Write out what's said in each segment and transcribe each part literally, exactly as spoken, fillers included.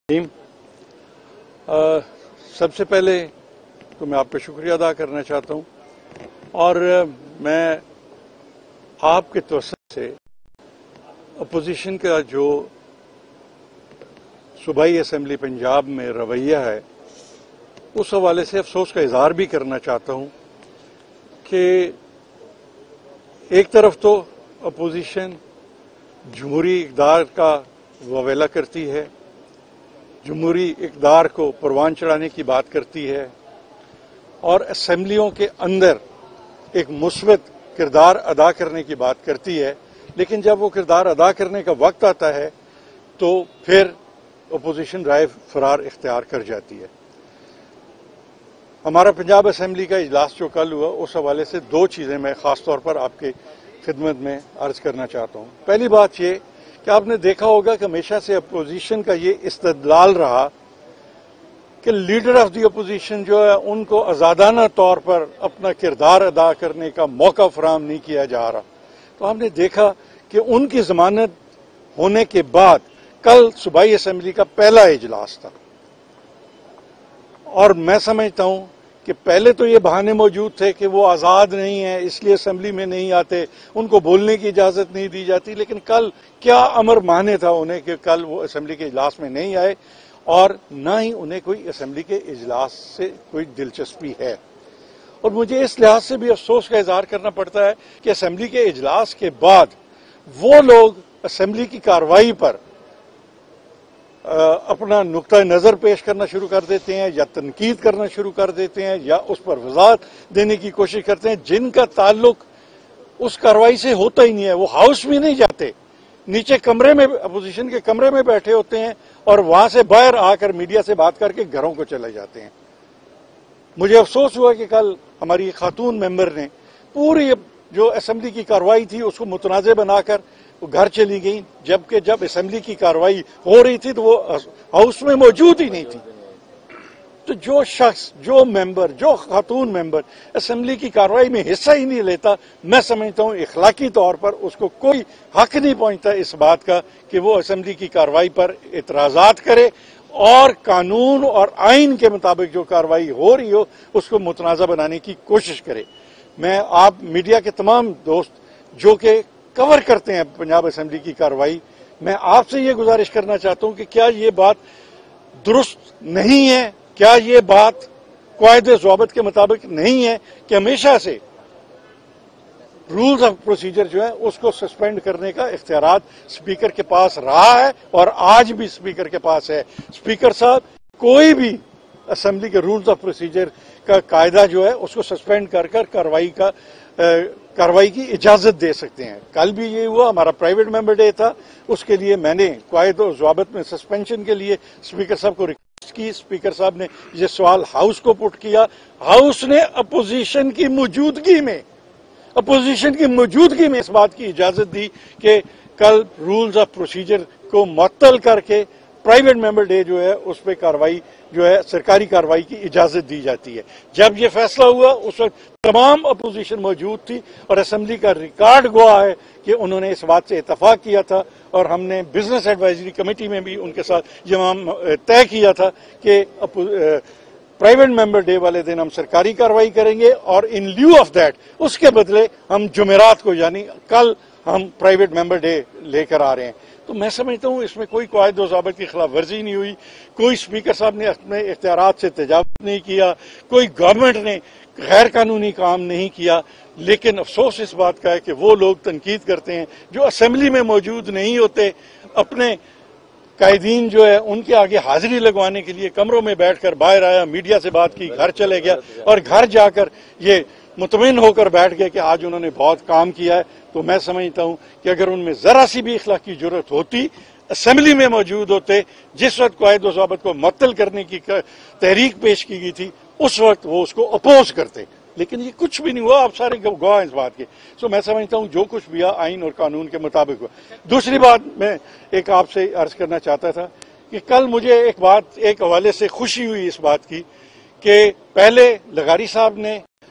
आ, सबसे पहले तो मैं आपका शुक्रिया अदा करना चाहता हूं और मैं आपके तवज्जुह से अपोजिशन का जो सूबाई असेंबली पंजाब में रवैया है उस हवाले से अफसोस का इजहार भी करना चाहता हूं कि एक तरफ तो अपोजिशन जमहूरी इक़्तिदार का ववेला करती है, जमहूरी इक़्तिदार को परवान चढ़ाने की बात करती है और असेंबलियों के अंदर एक मुस्बत किरदार अदा करने की बात करती है, लेकिन जब वो किरदार अदा करने का वक्त आता है तो फिर अपोजिशन राय फरार इख्तियार कर जाती है। हमारा पंजाब असेंबली का इजलास जो कल हुआ उस हवाले से दो चीज़ें मैं ख़ास तौर पर आपके खिदमत में अर्ज करना चाहता हूँ। पहली बात ये कि आपने देखा होगा कि हमेशा से अपोजिशन का ये इस्तदलाल रहा कि लीडर ऑफ द अपोजिशन जो है उनको आज़ादाना तौर पर अपना किरदार अदा करने का मौका फराहम नहीं किया जा रहा। तो हमने देखा कि उनकी जमानत होने के बाद कल सूबाई असेंबली का पहला इजलास था और मैं समझता हूं कि पहले तो ये बहाने मौजूद थे कि वो आज़ाद नहीं है इसलिए असेंबली में नहीं आते, उनको बोलने की इजाज़त नहीं दी जाती, लेकिन कल क्या अमर माने था उन्हें कि कल वो असेंबली के इजलास में नहीं आए और ना ही उन्हें कोई असेंबली के इजलास से कोई दिलचस्पी है। और मुझे इस लिहाज से भी अफसोस का इजहार करना पड़ता है कि असेंबली के इजलास के बाद वो लोग असेंबली की कार्रवाई पर अपना नुक्ता नज़र पेश करना शुरू कर देते हैं या तनकीद करना शुरू कर देते हैं या उस पर वजाहत देने की कोशिश करते हैं जिनका ताल्लुक उस कार्रवाई से होता ही नहीं है। वो हाउस में नहीं जाते, नीचे कमरे में अपोजिशन के कमरे में बैठे होते हैं और वहां से बाहर आकर मीडिया से बात करके घरों को चले जाते हैं। मुझे अफसोस हुआ कि कल हमारी खातून मेंबर ने पूरी जो असेंबली की कार्रवाई थी उसको मुतनाज़ बनाकर वो घर चली गई, जबकि जब असेंबली की कार्रवाई हो रही थी तो वो हाउस में मौजूद ही नहीं थी। तो जो शख्स, जो मेंबर, जो खातून मेंबर असेंबली की कार्रवाई में हिस्सा ही नहीं लेता, मैं समझता हूँ इखलाकी तौर पर उसको कोई हक नहीं पहुंचता इस बात का कि वो असेंबली की कार्रवाई पर इतराज़ात करे और कानून और आइन के मुताबिक जो कार्रवाई हो रही हो उसको मुतनाज़ा बनाने की कोशिश करे। मैं आप मीडिया के तमाम दोस्त जो कि कवर करते हैं पंजाब असेंबली की कार्रवाई, मैं आपसे ये गुजारिश करना चाहता हूं कि क्या ये बात दुरुस्त नहीं है, क्या ये बात कायदे ज़वाबित के मुताबिक नहीं है कि हमेशा से रूल्स ऑफ प्रोसीजर जो है उसको सस्पेंड करने का इख्तियारात स्पीकर के पास रहा है और आज भी स्पीकर के पास है। स्पीकर साहब कोई भी असेंबली के रूल्स ऑफ प्रोसीजर का कायदा जो है उसको सस्पेंड कर कर कार्रवाई का कार्रवाई की इजाजत दे सकते हैं। कल भी ये हुआ, हमारा प्राइवेट मेंबर डे था, उसके लिए मैंने कायदे और ज़वाबित में सस्पेंशन के लिए स्पीकर साहब को रिक्वेस्ट की। स्पीकर साहब ने ये सवाल हाउस को पुट किया, हाउस ने अपोजिशन की मौजूदगी में अपोजिशन की मौजूदगी में इस बात की इजाजत दी कि कल रूल्स ऑफ प्रोसीजर को मुअत्तल करके प्राइवेट मेंबर डे जो है उस पर कार्रवाई जो है सरकारी कार्रवाई की इजाजत दी जाती है। जब ये फैसला हुआ उस वक्त तमाम अपोजिशन मौजूद थी और असेंबली का रिकॉर्ड गवाह है कि उन्होंने इस बात से इतफाक किया था और हमने बिजनेस एडवाइजरी कमेटी में भी उनके साथ ये तय किया था कि प्राइवेट मेंबर डे वाले दिन हम सरकारी कार्रवाई करेंगे और इन ल्यू ऑफ दैट उसके बदले हम जुमेरात को यानी कल हम प्राइवेट मेंबर डे लेकर आ रहे हैं। तो मैं समझता हूँ इसमें कोई कायदे ज़वाबित की खिलाफ वर्जी नहीं हुई, कोई स्पीकर साहब ने अपने इख्तियारात से तजावुज़ नहीं किया, कोई गवर्नमेंट ने गैर कानूनी काम नहीं किया, लेकिन अफसोस इस बात का है कि वो लोग तनकीद करते हैं जो असेंबली में मौजूद नहीं होते, अपने कायदीन जो है उनके आगे हाजिरी लगवाने के लिए कमरों में बैठकर बाहर आया, मीडिया से बात की, घर चले गया और घर जाकर ये मुतमिन होकर बैठ गए कि आज उन्होंने बहुत काम किया है। तो मैं समझता हूं कि अगर उनमें जरा सी भी इखलाक की जरूरत होती, असेंबली में मौजूद होते, जिस वक्त कायदे ज़वाबित को मुअत्तल करने की तहरीक पेश की गई थी उस वक्त वो उसको अपोज करते, लेकिन ये कुछ भी नहीं हुआ। आप सारे गवाह इस बात के। सो मैं समझता हूं जो कुछ भी आइन और कानून के मुताबिक हुआ। दूसरी बात मैं एक आपसे अर्ज करना चाहता था कि कल मुझे एक बात एक हवाले से खुशी हुई इस बात की कि पहले लगारी साहब ने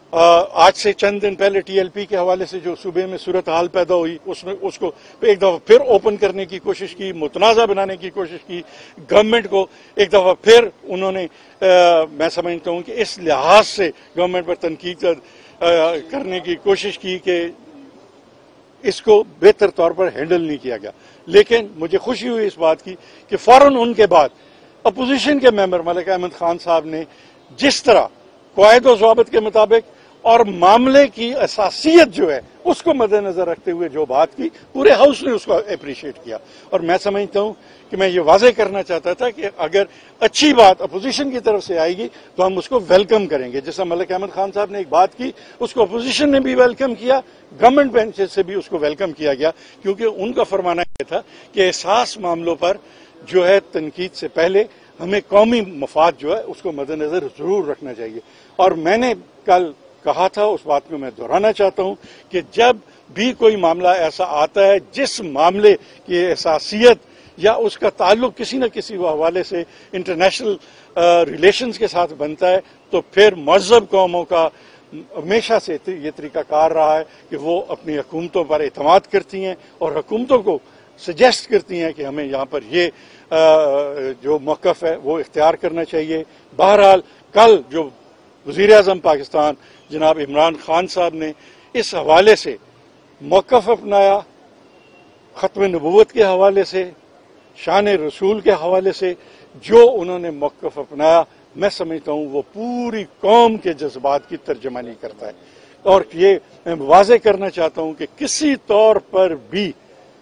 آج سے چند دن پہلے ٹی ایل پی کے حوالے سے جو صوبے میں صورتحال پیدا ہوئی اس میں اس کو ایک دفعہ پھر اوپن کرنے کی کوشش کی، متنازع بنانے کی کوشش کی، گورنمنٹ کو ایک دفعہ پھر انہوں نے میں سمجھتا ہوں کہ اس لحاظ سے گورنمنٹ پر تنقید کرنے کی کوشش کی کہ اس کو بہتر طور پر ہینڈل نہیں کیا گیا. لیکن مجھے خوشی ہوئی اس بات کی کہ فوراً ان کے بعد اپوزیشن کے ممبر ملک احمد خان صاحب نے جس طرح قواعد و ضوابط کے مطابق اور معاملے کی اساسیت جو ہے اس کو مد نظر رکھتے ہوئے جو بات کی، پورے ہاؤس نے اس کو اپریشیٹ کیا. اور میں سمجھتا ہوں کہ میں یہ واضح کرنا چاہتا تھا کہ اگر اچھی بات اپوزیشن کی طرف سے آئے گی تو ہم اس کو ویلکم کریں گے. جیسا ملک احمد خان صاحب نے ایک بات کی، اس کو اپوزیشن نے بھی ویلکم کیا، گورنمنٹ بینچ سے بھی اس کو ویلکم کیا گیا، کیونکہ ان کا فرمانا یہ تھا کہ احساس معاملوں پر جو ہے تنقید سے پہلے ہمیں قومی مفاد جو ہے اس کو مد نظر ضرور رکھنا چاہیے. اور میں نے کل کہا تھا، اس بات کو میں دہرانا چاہتا ہوں کہ جب بھی کوئی معاملہ ایسا آتا ہے جس معاملے کی احساسیت یا اس کا تعلق کسی نہ کسی حوالے سے انٹرنیشنل ریلیشنز کے ساتھ بنتا ہے، تو پھر مہذب قوموں کا ہمیشہ سے یہ طریقہ کار رہا ہے کہ وہ اپنی حکومتوں پر اعتماد کرتی ہیں اور حکومتوں کو سجیسٹ کرتی ہیں کہ ہمیں یہاں پر یہ جو موقف ہے وہ اختیار کرنا چاہیے. بہرحال کل جو وزیر اعظم پاکستان جناب عمران خان صاحب نے اس حوالے سے موقف اپنایا، ختم نبوت کے حوالے سے، شان رسول کے حوالے سے جو انہوں نے موقف اپنایا، میں سمجھتا ہوں وہ پوری قوم کے جذبات کی ترجمانی کرتا ہے. اور یہ میں واضح کرنا چاہتا ہوں کہ کسی طور پر بھی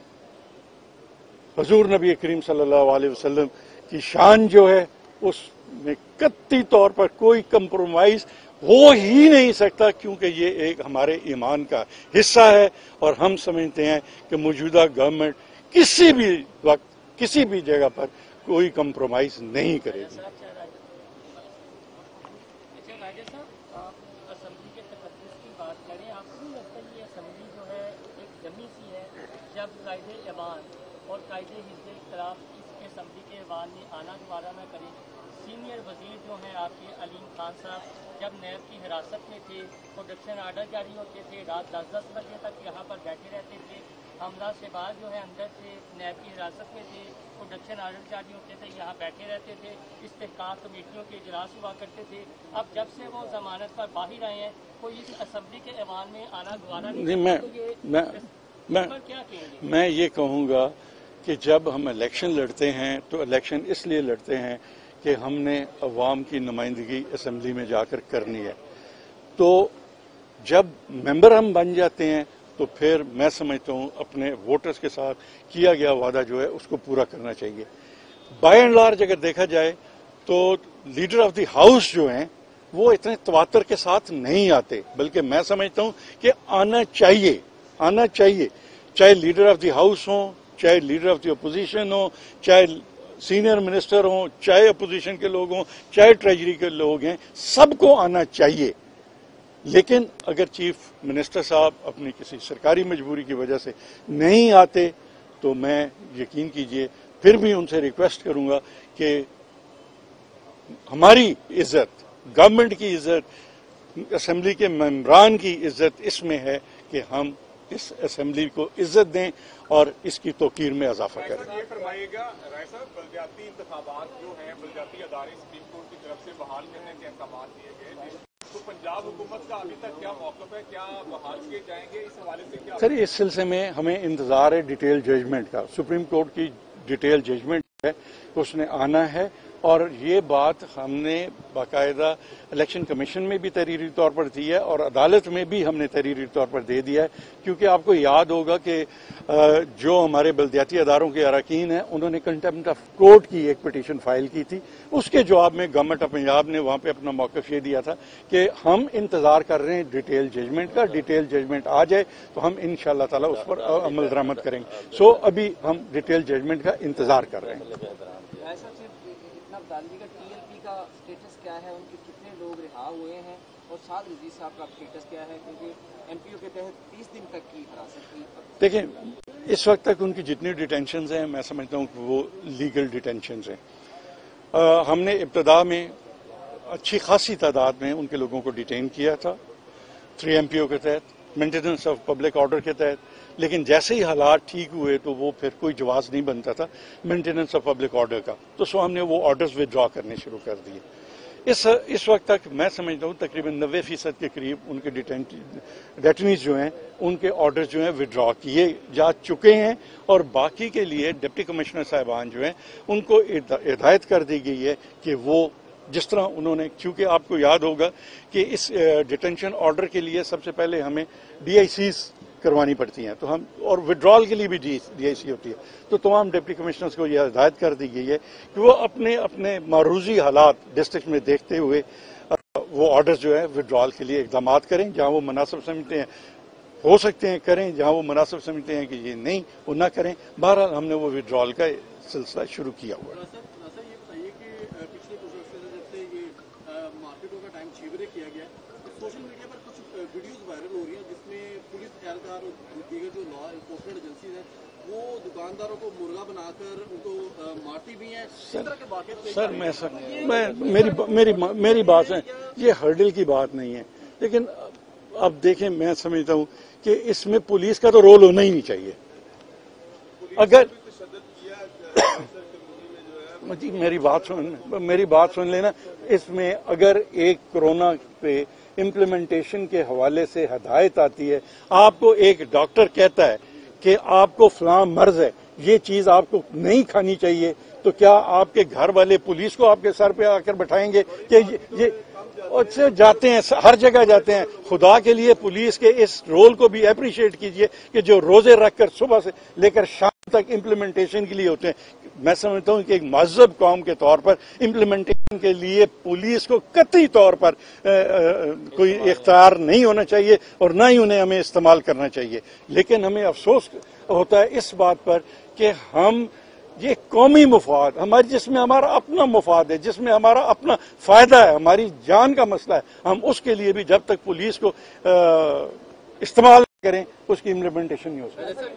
حضور نبی کریم صلی اللہ علیہ وسلم کی شان جو ہے اس میں قطعی طور پر کوئی کمپرومائز ہو ہی نہیں سکتا، کیونکہ یہ ایک ہمارے ایمان کا حصہ ہے. اور ہم سمجھتے ہیں کہ موجودہ گورنمنٹ کسی بھی وقت کسی بھی جگہ پر کوئی کمپرومائز نہیں کرے گی. جب قائد ایوان اور قائد حزب اختلاف اس اسمبلی کے ایوان میں آنا گوارا نہ کرے، سینئر وزیر جو ہیں آپ کے علیم خان صاحب جب نیب کی حراست میں تھے، پروڈکشن آرڈر جاری ہوتے تھے، رات دس دس بجے تک یہاں پر بیٹھے رہتے تھے. حمزہ شہباز جو ہے اندر سے نیب کی حراست میں تھے، پروڈکشن آرڈر جاری ہوتے تھے، یہاں بیٹھے رہتے تھے، استحقاق کمیٹیوں کے اجلاس ہوا کرتے تھے. اب جب سے وہ ضمانت پر باہر آئے ہیں کوئی اس اسمبلی کے ایوان میں آنا گوارا نہیں کرتا. میں میں یہ کہوں گا کہ جب ہم الیکشن لڑتے ہیں تو الیکشن اس لیے لڑتے ہیں کہ ہم نے عوام کی نمائندگی اسمبلی میں جا کر کرنی ہے. تو جب ممبر ہم بن جاتے ہیں تو پھر میں سمجھتا ہوں اپنے ووٹرز کے ساتھ کیا گیا وعدہ جو ہے اس کو پورا کرنا چاہیے. بائی اینڈ لارج اگر دیکھا جائے تو لیڈر آف دی ہاؤس جو ہیں وہ اتنے تواتر کے ساتھ نہیں آتے، بلکہ میں سمجھتا ہوں کہ آنا چاہیے آنا چاہیے چاہے لیڈر آف دی ہاؤس ہوں، چاہے لیڈر آف دی اپوزیشن ہوں، چاہے سینئر منسٹر ہوں، چاہے اپوزیشن کے لوگ ہوں، چاہے ٹریجری کے لوگ ہیں، سب کو آنا چاہیے. لیکن اگر چیف منسٹر صاحب اپنی کسی سرکاری مجبوری کی وجہ سے نہیں آتے تو میں یقین کیجئے پھر بھی ان سے ریکویسٹ کروں گا کہ ہماری عزت، گورنمنٹ کی عزت، اسمبلی کے ممبران کی عزت اس میں ہے کہ ہم اس اسمبلی کو عزت دیں اور اس کی توقیر میں اضافہ کریں. یہ فرمائیے گا رائے صاحب، بلدیاتی انتخابات جو ہیں بلدیاتی ادارے سپریم کورٹ کی طرف سے بحال کرنے کے احکامات دیے گئے، تو پنجاب حکومت کا ابھی تک کیا موقف ہے؟ کیا بحال کیے جائیں گے؟ اس حوالے سے کیا سر اس سلسلے میں ہمیں انتظار ہے ڈیٹیل ججمنٹ کا. سپریم کورٹ کی ڈیٹیل ججمنٹ ہے، اس نے آنا ہے اور یہ بات ہم نے باقاعدہ الیکشن کمیشن میں بھی تحریری طور پر دی ہے اور عدالت میں بھی ہم نے تحریری طور پر دے دیا ہے. کیونکہ آپ کو یاد ہوگا کہ جو ہمارے بلدیاتی اداروں کے اراکین ہیں انہوں نے کنٹیمپٹ آف کورٹ کی ایک پٹیشن فائل کی تھی. اس کے جواب میں گورنمنٹ آف پنجاب نے وہاں پہ اپنا موقف یہ دیا تھا کہ ہم انتظار کر رہے ہیں ڈیٹیل ججمنٹ کا، ڈیٹیل ججمنٹ آ جائے تو ہم ان شاء اللہ تعالیٰ اس پر عمل درآمد کریں گے. سو ابھی ہم ڈیٹیل ججمنٹ کا انتظار کر رہے ہیں. ٹی ایل پی کا اسٹیٹس کیا ہے، ان کے کتنے لوگ رہا ہوئے ہیں اور سعد رضوی صاحب کا اسٹیٹس کیا ہے، کیونکہ ایم پی او کے تحت تیس دن تک کی حراست کی. دیکھیں اس وقت تک ان کی جتنی ڈیٹینشنز ہیں میں سمجھتا ہوں کہ وہ لیگل ڈیٹینشنز ہیں. ہم نے ابتدا میں اچھی خاصی تعداد میں ان کے لوگوں کو ڈیٹین کیا تھا थ्री एम पी ओ के तहत, मेंटेनेंस ऑफ पब्लिक ऑर्डर के तहत, लेकिन जैसे ही हालात ठीक हुए तो वो फिर कोई जवाब नहीं बनता था मेंटेनेंस ऑफ पब्लिक ऑर्डर का, तो सो हमने वो ऑर्डर्स विदड्रॉ करने शुरू कर दिए। इस इस वक्त तक मैं समझता हूँ तकरीबन नब्बे फीसद के करीब उनके डेटनीज जो हैं उनके ऑर्डर्स जो हैं विदड्रॉ किए जा चुके हैं, और बाकी के लिए डिप्टी कमिश्नर साहिबान जो हैं उनको हिदायत कर दी गई है कि वो जिस तरह उन्होंने, क्योंकि आपको याद होगा कि इस डिटेंशन ऑर्डर के लिए सबसे पहले हमें डी आई सीज करवानी पड़ती हैं, तो हम और विड्रॉल के लिए भी डी आई सी होती है, तो तमाम डिप्टी कमिश्नर्स को यह हिदायत कर दी गई है कि वो अपने अपने मारूजी हालात डिस्ट्रिक्ट में देखते हुए वो ऑर्डर्स जो है विड्रॉल के लिए इकदाम करें, जहां वो मुनासिब समझते हैं हो सकते हैं करें, जहां वो मुनासिब समझते हैं कि ये नहीं वो ना करें। बहरहाल हमने वो विड्रॉल का सिलसिला शुरू किया हुआ है। सोशल मीडिया पर कुछ वीडियोस वायरल हो रही हैं जिसमें पुलिस एहलकार और दीगर जो लॉ इन्फोर्समेंट एजेंसीज हैं वो दुकानदारों को मुर्गा बनाकर उनको मारती भी हैं। इस तरह के वाक़े सर मैं सर मैं मेरी मेरी मेरी बात है, ये हर्डल की बात नहीं है, लेकिन अब देखें मैं समझता हूँ कि इसमें पुलिस का तो रोल होना ही नहीं चाहिए। अगर जी मेरी बात सुन मेरी बात सुन लेना, इसमें अगर एक कोरोना पे इम्प्लीमेंटेशन के हवाले से हदायत आती है, आपको एक डॉक्टर कहता है कि आपको फलां मर्ज है, ये चीज आपको नहीं खानी चाहिए, तो क्या आपके घर वाले पुलिस को आपके सर पे आकर बैठाएंगे कि ये, ये और जाते हैं, हर जगह जाते हैं। खुदा के लिए पुलिस के इस रोल को भी अप्रिशिएट कीजिए कि जो रोजे रखकर सुबह से लेकर शाम तक इम्प्लीमेंटेशन के लिए होते हैं। मैं समझता हूं कि एक महज़ब कौम के तौर पर इम्प्लीमेंटेशन के लिए पुलिस को कतई तौर पर आ, आ, कोई इख्तियार नहीं होना चाहिए और न ही उन्हें हमें इस्तेमाल करना चाहिए। लेकिन हमें अफसोस होता है इस बात पर कि हम ये कौमी मुफाद हमारी, जिसमें हमारा अपना मुफाद है, जिसमें हमारा अपना फायदा है, हमारी जान का मसला है, हम उसके लिए भी जब तक पुलिस को इस्तेमाल करें उसकी इम्प्लीमेंटेशन नहीं हो सकती।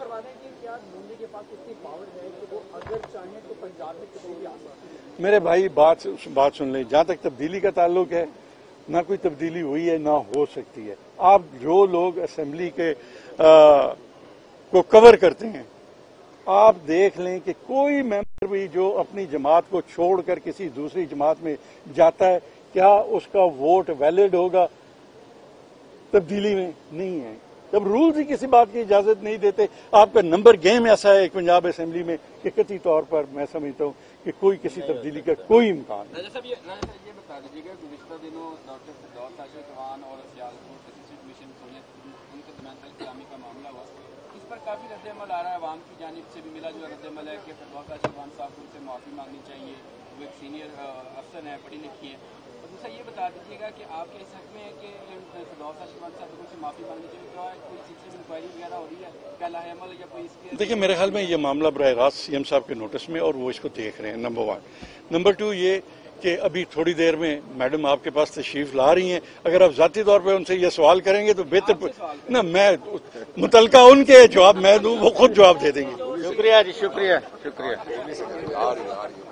मेरे भाई बात बात सुन लें, जहां तक तब्दीली का ताल्लुक है ना कोई तब्दीली हुई है ना हो सकती है। आप जो लोग असेंबली के आ, को कवर करते हैं, आप देख लें कि कोई मेंबर भी जो अपनी जमात को छोड़कर किसी दूसरी जमात में जाता है, क्या उसका वोट वैलिड होगा तब्दीली में? नहीं है। जब रूल्स ही किसी बात की इजाजत नहीं देते, आपका नंबर गेम ऐसा है एक पंजाब असेंबली में कि कतई तौर पर मैं समझता हूँ कि कोई किसी तब्दीली का कोई इम्कान नहीं। राजा साहब ये ये बता दीजिएगा, गुज़िश्ता दिनों डॉक्टर फिरदौस आशिक चौहान और सियालकोट असिस्टेंट कमीशन उनके दरमियान कलामी का मामला हुआ, इस पर काफ़ी रद्दअमल आ रहा है, आवाम की जानिब से भी मिला जुला रद्दअमल है कि फिरदौस आशिक चौहान साहब को उनसे माफ़ी मांगनी चाहिए, वो एक सीनियर अफसर हैं, पढ़ी लिखी है। और दूसरा ये बता दीजिएगा कि आपके इस हक में है कि फिरदौस आशिक चौहान साहब को उनसे माफ़ी मांगनी चाहिए, क्या कोई सिलसिले में इंक्वायरी वगैरह हो रही है, क्या लाहेअमल या कोई इसके? देखिए मेरे ख्याल में ये मामला बराह रास्त सीएम साहब के नोटिस में और वो इसको देख रहे हैं, नंबर वन। नंबर टू ये कि अभी थोड़ी देर में मैडम आपके पास तशरीफ ला रही हैं, अगर आप जाती तौर पे उनसे ये सवाल करेंगे तो बेहतर ना, मैं मुतलका उनके जवाब मैं दूं, वो खुद जवाब दे देंगे। शुक्रिया जी, शुक्रिया शुक्रिया।